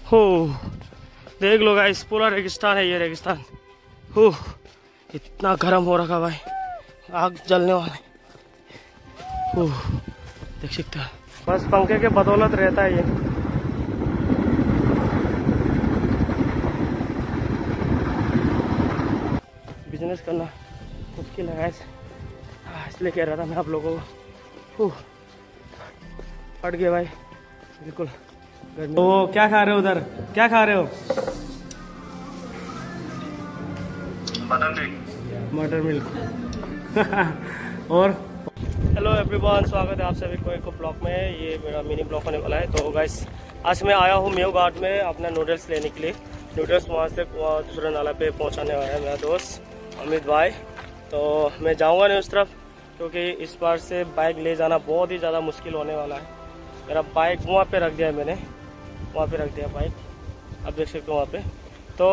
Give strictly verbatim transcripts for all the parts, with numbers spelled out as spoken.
हो देख लो गाइस, पूरा रेगिस्तान है ये रेगिस्तान। हो इतना गर्म हो रखा भाई, आग जलने वाले। हो देख सकते हो, बस पंखे के बदौलत रहता है ये। बिजनेस करना मुश्किल है गाइस, इसलिए कह रहा था मैं आप लोगों को। फट गया भाई बिल्कुल। तो क्या खा रहे हो उधर, क्या खा रहे हो? मटर मिल्क। और हेलो एवरीवन, स्वागत है आप सभी को एक ब्लॉग में। ये मेरा मिनी ब्लॉग होने वाला है। तो गाइस आज मैं आया हूँ मेव घाट में अपना नूडल्स लेने के लिए। नूडल्स वहाँ से दूसरे नाला पे पहुँचाने वाला है मेरा दोस्त अमित भाई। तो मैं जाऊँगा नहीं उस तरफ, क्योंकि इस बार से बाइक ले जाना बहुत ही ज़्यादा मुश्किल होने वाला है। मेरा बाइक वहाँ पे रख दिया है मैंने, वहाँ पे रख दिया बाइक, आप देख सकते हो वहाँ पे। तो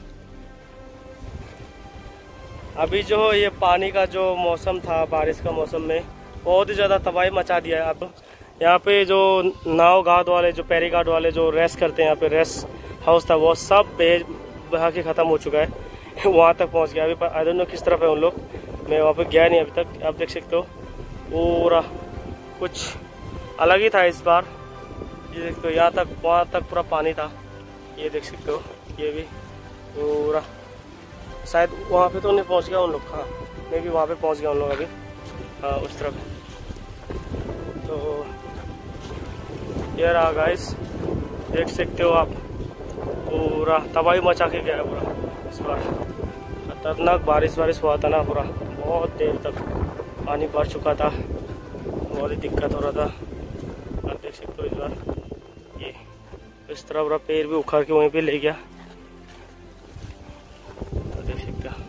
अभी जो ये पानी का जो मौसम था, बारिश का मौसम में बहुत ही ज़्यादा तबाही मचा दिया है। अब यहाँ पे जो नाव घाट वाले, जो पेरी घाट वाले जो रेस्ट करते हैं, यहाँ पे रेस्ट हाउस था, वो सब बेच बहा के ख़त्म हो चुका है। वहाँ तक पहुँच गया। अभी आई डोंट नो किस तरफ है उन लोग, मैं वहाँ पे गया नहीं अभी तक। आप देख सकते हो पूरा कुछ अलग ही था इस बार। ये देखते हो यहाँ तक, वहाँ तक पूरा पानी था। ये देख सकते हो, ये भी पूरा, शायद वहाँ पे तो नहीं पहुँच गया उन लोग। हाँ मैं भी वहाँ पे पहुँच गया उन लोग अभी, हाँ उस तरफ। तो ये रहा गाइस, देख सकते हो आप, पूरा तबाही मचा के गया है पूरा इस बार। खतरनाक बारिश बारिश हुआ था ना, पूरा बहुत देर तक पानी भर चुका था, बहुत ही दिक्कत हो रहा था। आप देख सकते हो इस बार ये इस तरह पूरा पेड़ भी उखाड़ के वहीं पे ले गया। तो देख सकते हो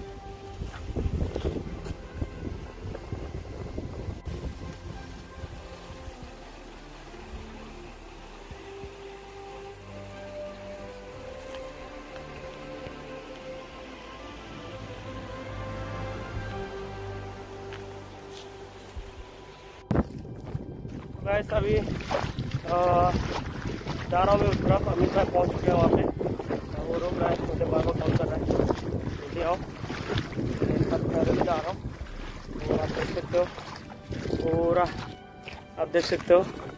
गाइस। अभी जा रहा हूँ मैं उस तरफ, अमित भाई पहुँच चुके हैं वहाँ पे। वो रोक रहा है, मुझे बार बार कॉल कर रहा है, जल्दी आओ। मैं जा रहा हूँ। और आप देख सकते हो पूरा, आप देख सकते हो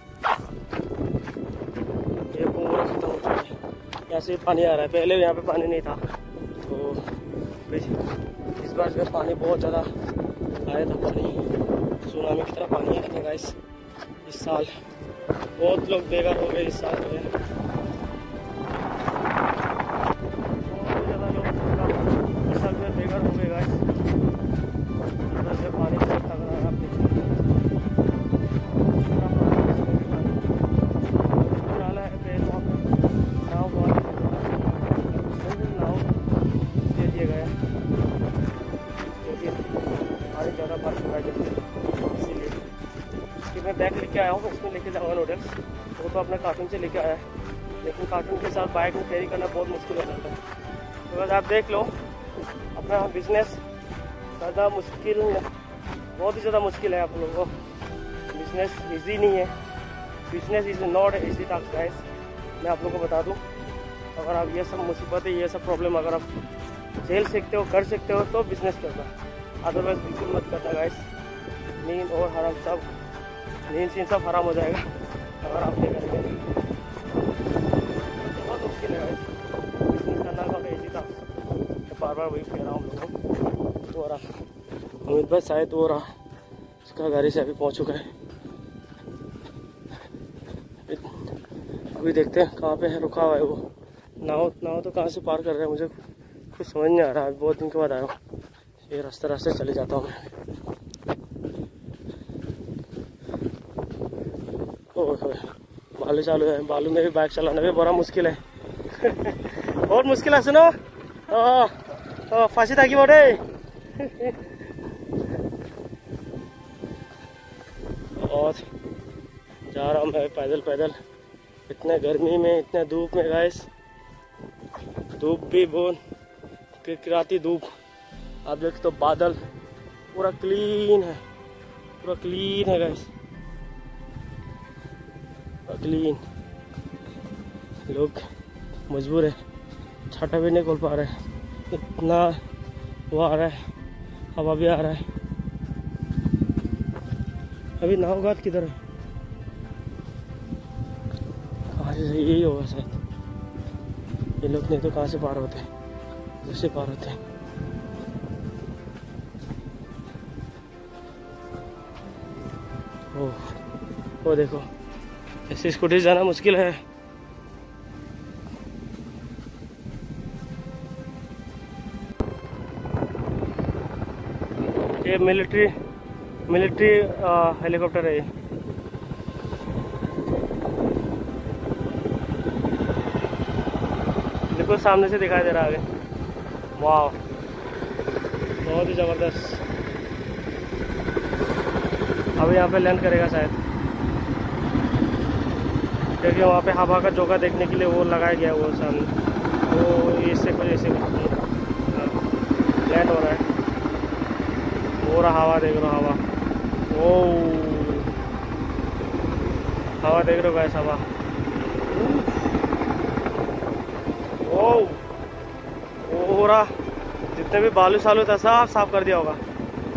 ये पूरा खत्म हो चुका है। यहाँ से पानी आ रहा है, पहले यहाँ पे पानी नहीं था। तो इस बार जो पानी बहुत ज़्यादा आया था, पानी सुनामी की तरह पानी आया था गाइस। इस साल बहुत लोग बेघर हो गए इस साल जो है, बहुत ही ज़्यादा लोग इस साल में बेघर हो गए गाइस। से पानी बहुत तगड़ा है, आप देखिए नाला है पे, नाव बहुत नाव दे दिया गया, क्योंकि पानी ज़्यादा भर चुका है। इसीलिए कि मैं बैग लेके आया हूँ, उसमें लेके जाऊँगा नूडल्स। वो तो अपने कार्टून से लेके आया है, लेकिन कार्टून के साथ बाइक में कैरी करना बहुत मुश्किल हो जाता है। तो बस आप देख लो, अपना बिजनेस ज़्यादा मुश्किल, बहुत ही ज़्यादा मुश्किल है आप लोगों को। बिजनेस इजी नहीं है, business is not easy task guys. मैं आप लोगों को बता दूँ, अगर आप ये सब मुसीबतें, ये सब प्रॉब्लम अगर आप झेल सकते हो, कर सकते हो, तो बिजनेस करना, अदरवाइज बिल्कुल मत करना गाइस। नींद और हराम सब, नींद सीन सब हराम हो जाएगा अगर आप नहीं करेंगे। बहुत मुश्किल है बिजनेस करना का, इजी था। बार बार वही कह रहा हूँ हम लोगों को। तो रहा अमित भाई शायद वो रहा, उसका गाड़ी से अभी पहुँच चुका है। अभी देखते हैं कहाँ पे है, रुका हुआ है वो। नाव नाव तो कहाँ से पार कर रहे हैं मुझे कुछ समझ नहीं आ रहा है। बहुत दिन के बाद आया हूँ, ये रास्ते रास्ते चले जाता हूँ मैं। बालू चालू है, बालू में भी बाइक चलाना भी बड़ा मुश्किल है। बहुत मुश्किल है, सुनो तो फांसी था कि बोले। और जा रहा हूँ मैं पैदल पैदल, इतने गर्मी में, इतने धूप में गाइस। धूप भी बहुत किरकिराती धूप। आप देख तो बादल पूरा क्लीन है, पूरा क्लीन है गाइस, क्लीन। लोग मजबूर है, छाता भी नहीं खोल पा रहे, इतना वो आ रहा है, हवा भी आ रहा है। अभी नावघाट किधर है? कहाँ से? यही होगा शायद। ये लोग नहीं तो कहाँ से पार होते हैं, जैसे पार होते हैं। ओह, वो देखो, ऐसी स्कूटी जाना मुश्किल है। ये मिलिट्री मिलिट्री हेलीकॉप्टर है ये। देखो सामने से दिखाई दे रहा है आगे। वाह, बहुत ही ज़बरदस्त। अभी यहाँ पे लैंड करेगा शायद, क्योंकि वहाँ पे हवा का झोंका देखने के लिए वो लगाया गया है वो सामने, वो इससे कुछ ऐसे लैंड हो रहा है। वो रहा हवा, देख रहा हवा, ओ हवा देख रहे हो गाइस, हवा। ओ हो रहा, जितने भी बालू सालू था सब साफ कर दिया होगा।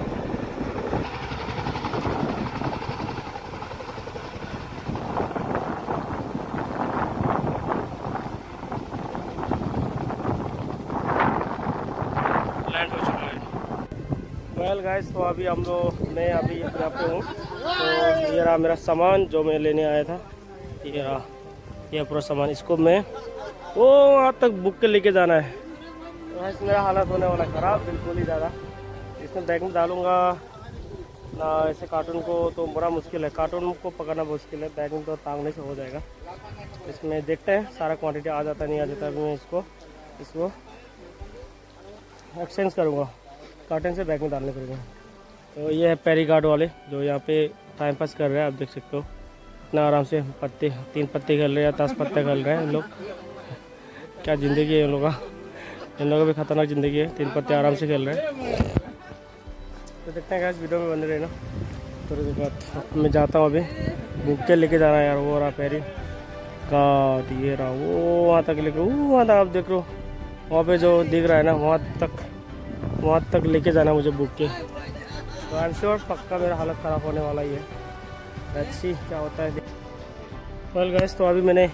लैंड हो चुका है। वेल गाइस, तो अभी हम लोग मैं अभी यहाँ पे हूँ। तो ये रहा मेरा सामान जो मैं लेने आया था, ये रहा, ये पूरा सामान। इसको मैं वो वहाँ तक बुक के लेके जाना है। तो मेरा हालत होने वाला ख़राब बिल्कुल ही ज़्यादा। इसमें बैग में डालूँगा ना ऐसे कार्टून को, तो बड़ा मुश्किल है, कार्टून को पकड़ना मुश्किल है, बैग में तो टांगने से हो जाएगा। इसमें देखते हैं सारा क्वांटिटी आ जाता नहीं आ जाता। अभी मैं इसको इसको एक्सचेंज करूँगा, कार्टन से बैग में डालने पड़ेगा। तो ये है पेरी गार्ड वाले जो यहाँ पे टाइम पास कर रहे हैं। आप देख सकते हो इतना आराम से पत्ते, तीन पत्ते खेल रहे हैं या दस पत्ते खेल रहे हैं इन लोग। क्या ज़िंदगी है इन लोगों का, इन लोगों की भी खतरनाक ज़िंदगी है, तीन पत्ते आराम से खेल रहे हैं। तो देखते हैं इस वीडियो में बने रहे ना। थोड़ी देर बाद मैं जाता हूँ, अभी बुक के लेके जाना है यार। वो रहा पेरी गार्ड, ये रहा, वो वहाँ तक लेके, वो वहाँ तक आप देख लो, वहाँ पे जो दिख रहा है ना, वहाँ तक वहाँ तक लेके जाना मुझे बुक के। तो आई एम श्योर पक्का मेरा हालत ख़राब होने वाला ही है। लेट्स सी क्या होता है। वेल गाइस, तो अभी मैंने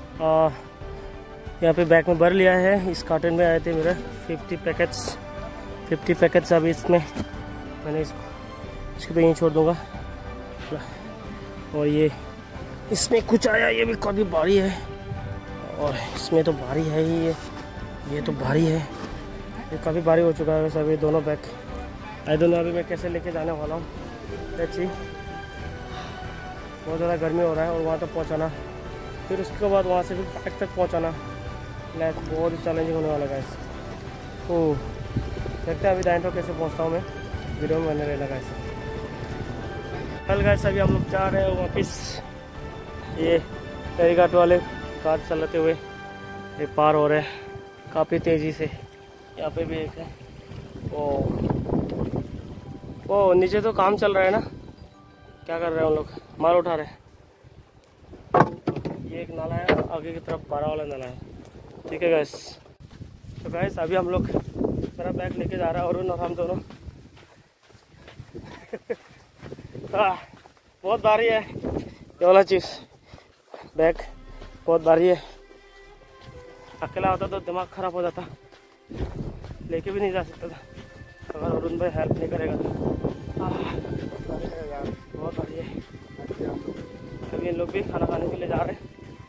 यहाँ पे बैग में भर लिया है। इस कार्टन में आए थे मेरे फिफ्टी पैकेट्स फिफ्टी पैकेट्स अभी इसमें मैंने इसको इसको तो यहीं छोड़ दूँगा। और ये इसमें कुछ आया, ये भी काफ़ी भारी है, और इसमें तो भारी है ही, ये ये तो भारी है, ये काफ़ी भारी हो चुका है वैसे अभी दोनों बैग। आई दोनों अभी मैं कैसे लेके जाने वाला हूँ। देखिए बहुत ज़्यादा गर्मी हो रहा है, और वहाँ तक पहुँचाना, फिर उसके बाद वहाँ से फिर बैग तक पहुँचाना, लाइक बहुत ही चैलेंजिंग होने वाला है। तो देखते हैं अभी दाइन तो कैसे पहुँचता हूँ मैं, वीडियो में बने रहना गाइस। कल गाइस अभी हम लोग जा रहे हैं वापस, ये फेरी घाट वाले कार चलाते हुए ये पार हो रहे हैं काफ़ी तेज़ी से। यहाँ पे भी एक है, ओ ओ नीचे तो काम चल रहा है ना, क्या कर रहे हैं उन लोग, माल उठा रहे हैं। ये एक नाला है, आगे की तरफ बारह वाला नाला है, ठीक है गैस। तो गैस अभी हम लोग मेरा बैग लेके जा रहा है, और हम दोनों हाँ बहुत भारी है ये वाला चीज़, बैग बहुत भारी है। अकेला होता तो दिमाग ख़राब हो जाता, लेके भी नहीं जा सकता था अगर अरुण भाई हेल्प नहीं करेगा तो। बहुत भारी है। अभी इन लोग भी खाना खाने के लिए जा रहे हैं।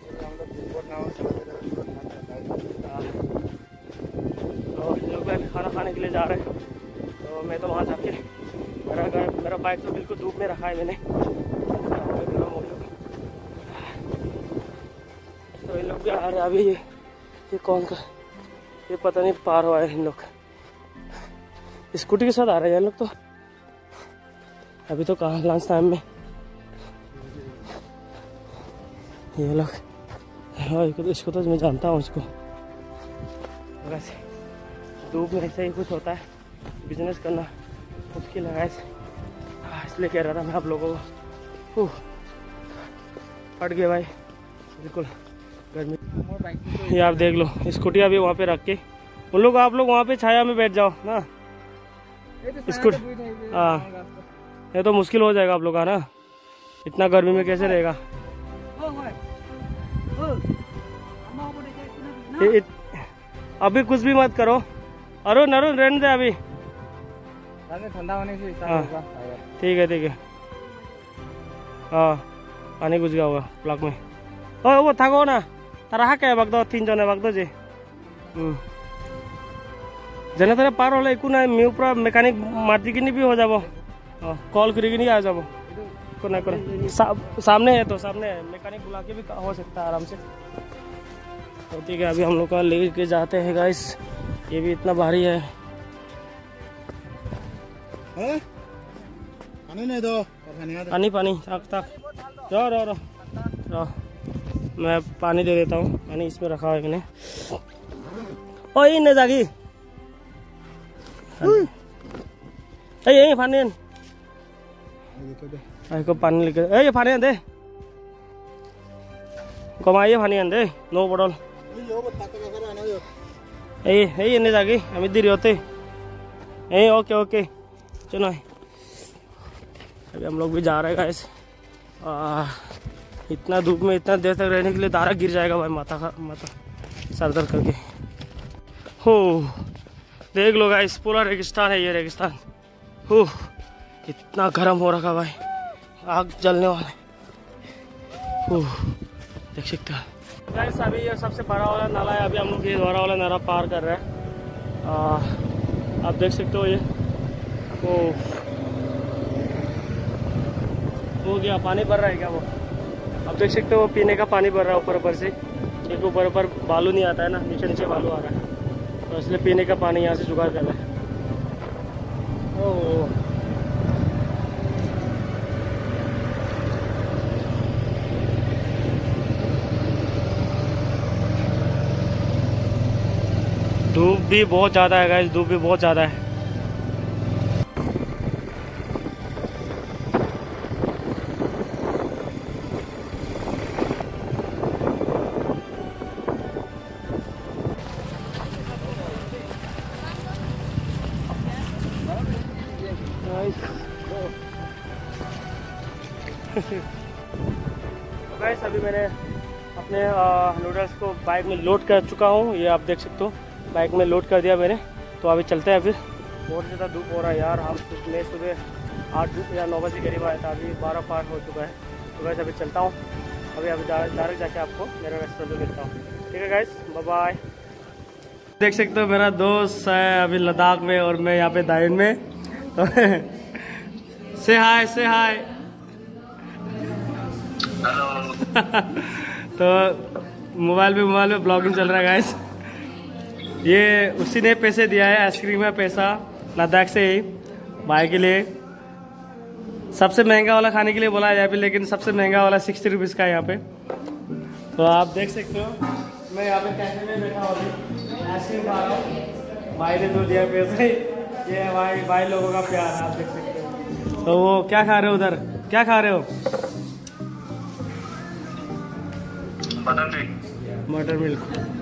तो इन लोग भी अभी खाना खाने के लिए जा रहे हैं। तो मैं तो वहाँ जाके मेरा घर मेरा बाइक तो बिल्कुल धूप में रखा है मैंने, तो इन लोग भी आ रहे हैं अभी। ये ये कौन का, ये पता नहीं पार हुआ है। इन लोग स्कूटी के साथ आ रहे हैं लोग, तो अभी तो कहाँ लंच टाइम में ये लोग। हाँ इसको तो मैं जानता हूँ, इसको वैसे धूप में ऐसे ही कुछ होता है, बिजनेस करना मुश्किल है, इसलिए कह रहा था मैं आप लोगों को। फट गया भाई बिल्कुल गर्मी। ये आप देख लो, स्कूटी अभी वहाँ पे रख के उन लोग, आप लोग वहाँ पे छाया में बैठ जाओ ना। स्कूटी हाँ, ये तो मुश्किल हो जाएगा आप लोग का ना, इतना गर्मी में कैसे रहेगा। ये, अभी कुछ भी मत करो अरुण, अरुण रहने दे अभी, ठंडा होने से ठीक है ठीक है। हाँ पानी घुस गया होगा प्लग में। ओ वो थाको ना तारा हाके बगदो तीन जने बगदो जे जने तारे पार होले एकु ना मिउ पूरा मेकानिक मारती किनी भी हो जाबो, कॉल करी किनी आ जाबो को ना करे। सा, सामने है तो सामने है, मैकेनिक बुला के भी हो सकता है आराम से। तो ठीक है, अभी हम लोग का लेके जाते हैं गाइस, ये भी इतना भारी है। हैं? पानी नहीं दो, पानी पानी तक तक रो रो रो रो मैं पानी दे देता हूँ, पानी इसमें रखा है मैंने। ओ ये नहीं जागी यही पानी को पानी लेके ये पानी दे कमाइए पानी दे नो बॉटल ये ये नहीं जागी हम इधर होते यही। ओके ओके चलो अभी हम लोग भी जा रहे हैं गाइस। इतना धूप में इतना देर तक रहने के लिए दारा गिर जाएगा भाई, माथा का माथा सर दर्द करके। हो देख लो गाइस, पूरा रेगिस्तान है ये रेगिस्तान। हो इतना गर्म हो रखा भाई, आग जलने वाले। हो देख सकते हो गाइस, अभी ये सबसे बड़ा वाला नाला है, अभी हम लोग ये बड़ा वाला नाला पार कर रहे हैं। आप देख सकते हो ये वो हो गया, पानी भर रहा है क्या वो, आप देख सकते हो वो पीने का पानी भर रहा है ऊपर ऊपर से, क्योंकि ऊपर ऊपर बालू नहीं आता है ना, नीचे नीचे बालू आ रहा है, तो इसलिए पीने का पानी यहाँ से जुगाड़ कर रहा है। ओह धूप भी बहुत ज़्यादा है गाइस, धूप भी बहुत ज़्यादा है। गाइस अभी मैंने अपने नूडल्स को बाइक में लोड कर चुका हूँ, ये आप देख सकते हो बाइक में लोड कर दिया मैंने। तो अभी चलते हैं, फिर बहुत ज़्यादा धूप हो रहा है यार। हम मैं सुबह आठ या नौ बजे करीब आया था, अभी बारह पार हो चुका है। तो गाइस अभी चलता हूँ, अभी अभी डायरेक्ट जाके आपको मेरा रेस्टोरेंट में मिलता हूँ। ठीक है गाइस, बाय बाय। देख सकते हो मेरा दोस्त है अभी लद्दाख में और मैं यहाँ पे दायन में। तो से हाय से हाय तो मोबाइल पे मोबाइल पे ब्लॉगिंग चल रहा है गाइस। ये उसी ने पैसे दिया है, आइसक्रीम में पैसा लद्दाख से ही भाई के लिए। सबसे महंगा वाला खाने के लिए बोला है यहाँ पे, लेकिन सबसे महंगा वाला सिक्सटी रुपीज़ का है यहाँ पे। तो आप देख सकते हो मैं यहाँ पे कैफे में बैठा हूँ, आइसक्रीम खा रहा हूँ, भाई ने दो दिया पैसे। ये भाई भाई लोगों का प्यार आप देख सकते हो। तो वो क्या खा रहे हो उधर, क्या खा रहे हो? मटर मिल्क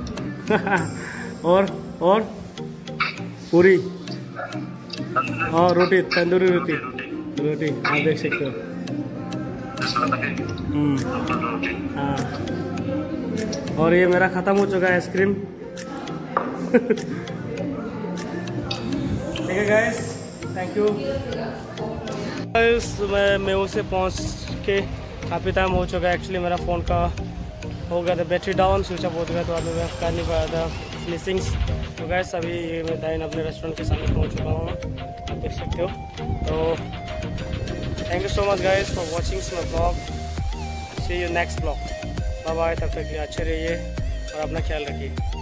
और और पूरी और रोटी, तंदूरी रोटी रोटी आप देख सकते हो। हाँ और ये मेरा ख़त्म हो चुका है आइसक्रीम। ठीक है गाइस, थैंक यू गाइस। मैं मेऊ से पहुंच के काफ़ी टाइम हो चुका है। एक्चुअली मेरा फ़ोन का हो गया था बैटरी डाउन, स्विच ऑफ हो गया, तो अभी मैं कर नहीं पाया था फिनिशिंग्स। तो गाइस अभी ये मैं दाइन अपने रेस्टोरेंट के सामने पहुंच चुका हूँ, आप देख सकते हो। तो thank you so much guys for watching my blog. See you next blog, bye bye. तब तक अच्छे रहिए और अपना ख्याल रखिए।